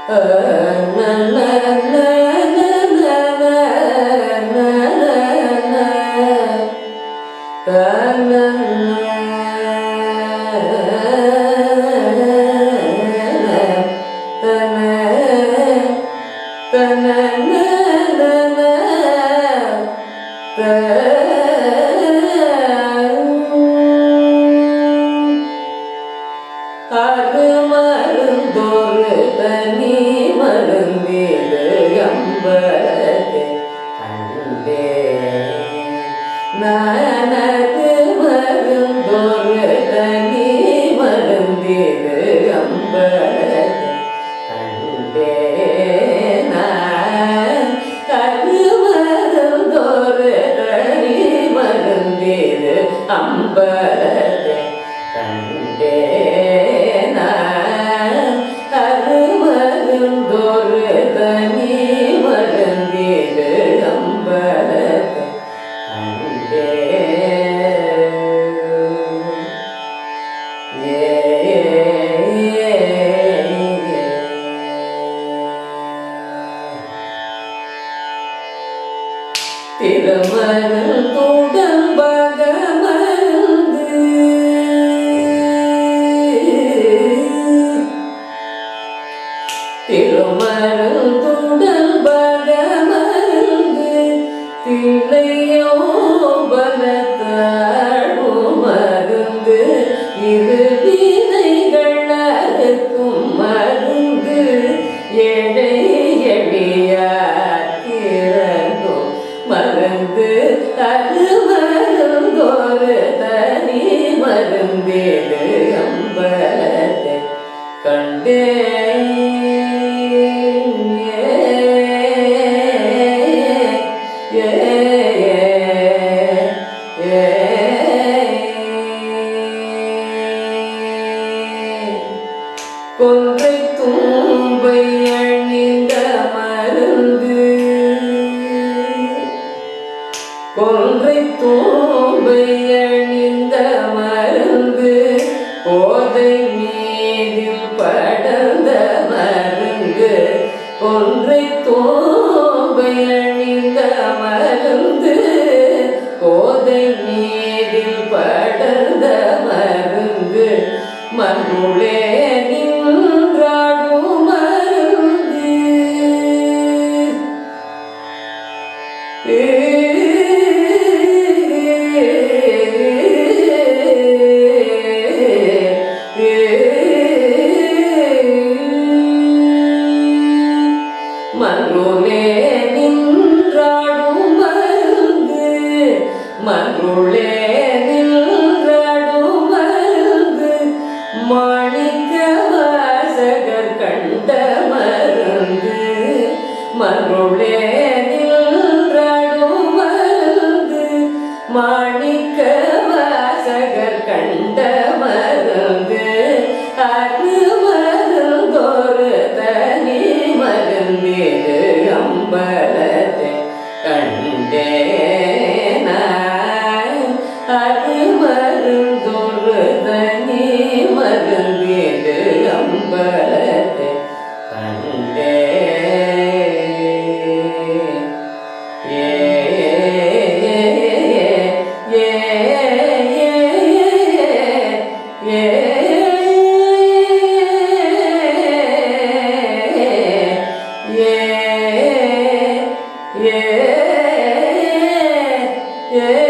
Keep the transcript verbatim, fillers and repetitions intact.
அருமருந்தொரு தனி மருந்திது அம்பலத்தை கண்டே நானது மருந்தொரு தனி மருந்திது அம்பலத்தை கண்டே நான் அருமருந்தொரு தனி மருந்திது அம்பலத்தை கண்டே அருமருந்தொரு தனி மருந்திது அம்பலத்தை கண்டே திருமருந்துடன் பகமருந்து திருமருந்துடன் பகமருந்து தில்லையோ பலத்தாடும் மருந்து இரு வினைகள் அறுக்கும் மருந்து ஏழை எளியாக்கிறங்கும் மருந்து அருமருந்தொரு தனி மருந்திது அம்பலத்தை கண்டே கொன்றை தும்பை அணிந்த மருந்து கொன்றை தும்பை அணிந்த மருந்து போதை மீதில் படர்ந்த மருந்து கொன்றை தும்பை அணிந்த மருந்து போதை மீதில் படர்ந்த மருந்து மண்ணுளே நின்றாடும் மருந்து மண்ணுளே நின்றாடும் மருந்து மண்ணுளே நின்றாடும் மருந்து மாணிக்க வாசகர் கண்ட மருந்து மண்ணுளே நின்றாடும் மருந்து மாணிக்க வாசகர் கண்ட மருந்து அருமருந்தொரு தனி மருந்திது அம்பலத்தை கண்டே அருமருந்தொரு தனி மருந்திது அம்பலத்தை கண்டே ஏ ஏ ஏ yeah.